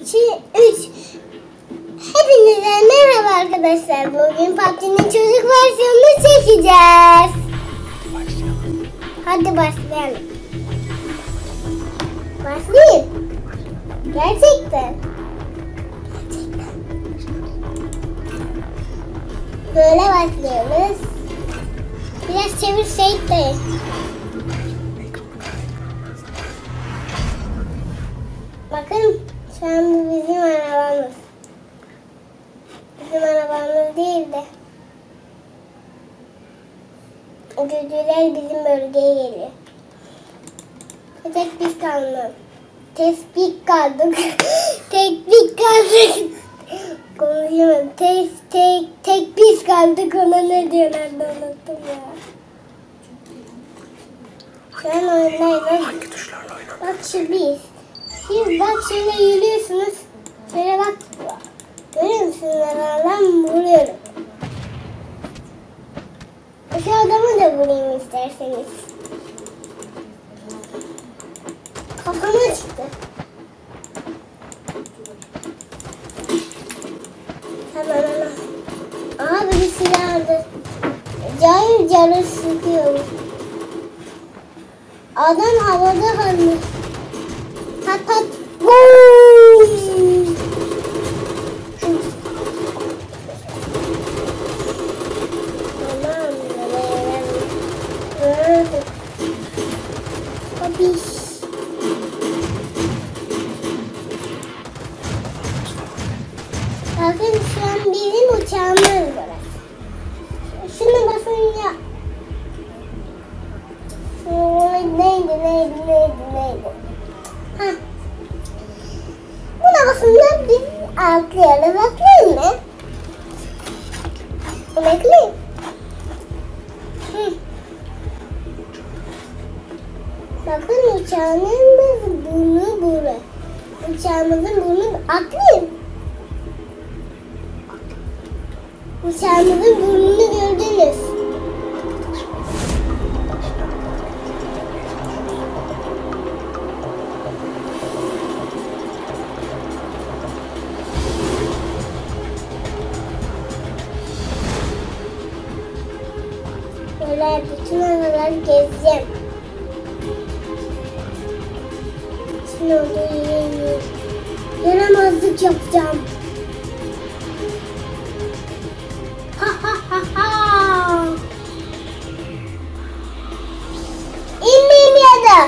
2, 3. Hepinize merhaba arkadaşlar. Bugün PUBG'nin çocuk versiyonunu çekeceğiz. Hadi başlayalım. Başlayayım. Gerçekten. Böyle başlıyoruz. Biraz çevirseydik de. Bakın şu an bu bizim arabamız. Bizim arabamız değil de. Güdüler bizim bölgeye geliyor. Tek biz kaldık. Tespih kaldık. Tek kaldık. Konuşamadım. Tek biz kaldık. Ona ne diyorlardı unuttum ya. Şu an oyundayım. Hangi tuşlarla oynadın? Bak şu biz. Şimdi bak şöyle yürüyorsunuz. Şöyle bak. Görüyor musunuz? Ben vuruyorum. Şu adamı da vurayım isterseniz. Kafama çıktı. Tamam. Aha bir silah aldı. Cayır sıkıyor. Adam havada kalmış. Pat. Boom! Tamam. Babiş. Bakın şu an bizim uçağımız var. Şuna basınca neydi? Ha. Buna basınca biz atlayalım. Atlayayım mı? Bekleyin. Bakın uçağımızın burnu burası. Uçağımızın burnu atlayayım. Uçağımızın burnunu gördünüz. Böyle bütün araları gezeceğim. Şimdi olduğu yere yaramazlık yapacağım. Ha. İnmeyeyim ya da.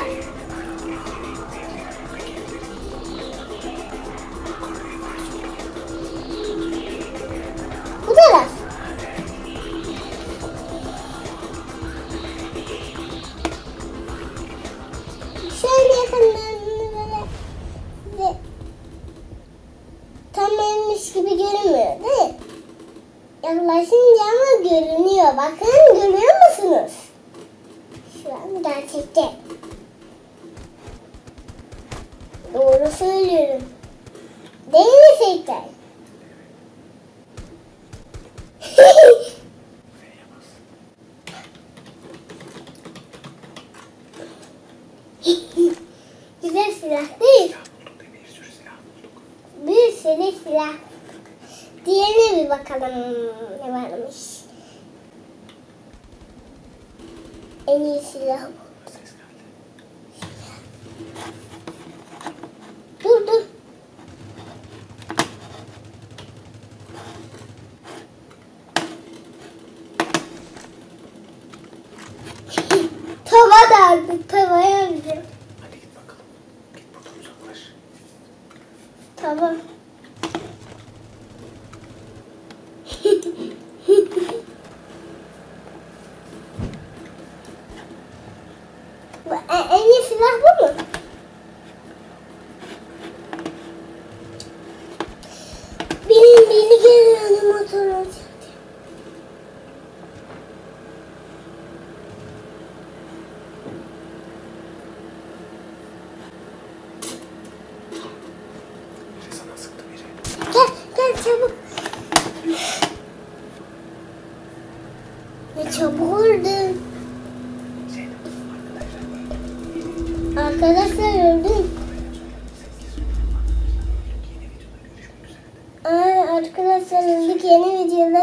Bu taraf. Şöyle yakından böyle tam ölmüş gibi görünmüyor değil mi? Yaklaşınca ama görünüyor. Bakın görüyor musunuz? Şu an gerçekte. Doğru söylüyorum. Değil mi Seyitler? Güzel silah değil. Bir sürü silah. Diğerine bir bakalım ne varmış. En iyi silah bu. Dur. Tava da aldık. Tavaya alacağım. Hadi git bakalım. Git buradan uzaklaş. Tamam. En iyi silah bu mu? Beni gelen motor olacak. Biri sana sıktı biri. Gel çabuk. Ne çabuk oldu. Arkadaşlar öldüm. Arkadaşlar ilk yeni videoda